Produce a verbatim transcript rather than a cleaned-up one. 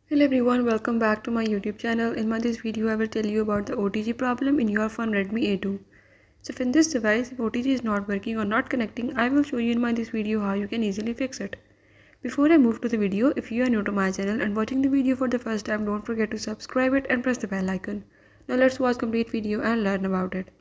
Hello everyone, welcome back to my YouTube channel. In my this video I will tell you about the O T G problem in your phone Redmi A two. So if in this device if O T G is not working or not connecting, I will show you in my this video how you can easily fix it. Before I move to the video, if you are new to my channel and watching the video for the first time, don't forget to subscribe it and press the bell icon. Now let's watch complete video and learn about it.